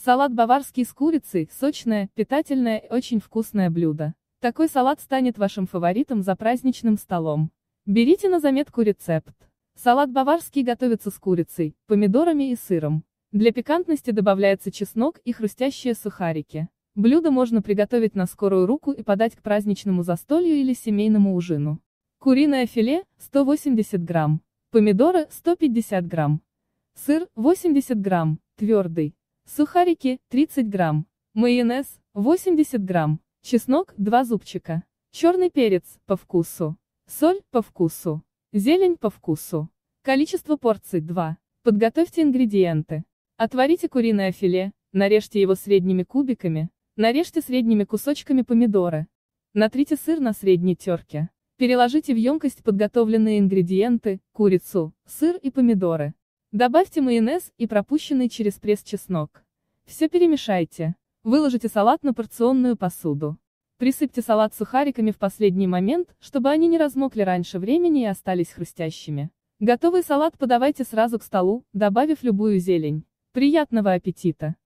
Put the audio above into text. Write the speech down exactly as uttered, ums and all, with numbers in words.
Салат баварский с курицей – сочное, питательное и очень вкусное блюдо. Такой салат станет вашим фаворитом за праздничным столом. Берите на заметку рецепт. Салат баварский готовится с курицей, помидорами и сыром. Для пикантности добавляется чеснок и хрустящие сухарики. Блюдо можно приготовить на скорую руку и подать к праздничному застолью или семейному ужину. Куриное филе – сто восемьдесят грамм. Помидоры – сто пятьдесят грамм. Сыр – восемьдесят грамм, твердый. Сухарики – тридцать грамм. Майонез – восемьдесят грамм. Чеснок – два зубчика. Черный перец – по вкусу. Соль – по вкусу. Зелень – по вкусу. Количество порций – два. Подготовьте ингредиенты. Отварите куриное филе, нарежьте его средними кубиками, нарежьте средними кусочками помидоры. Натрите сыр на средней терке. Переложите в емкость подготовленные ингредиенты, курицу, сыр и помидоры. Добавьте майонез и пропущенный через пресс чеснок. Все перемешайте. Выложите салат на порционную посуду. Присыпьте салат сухариками в последний момент, чтобы они не размокли раньше времени и остались хрустящими. Готовый салат подавайте сразу к столу, добавив любую зелень. Приятного аппетита!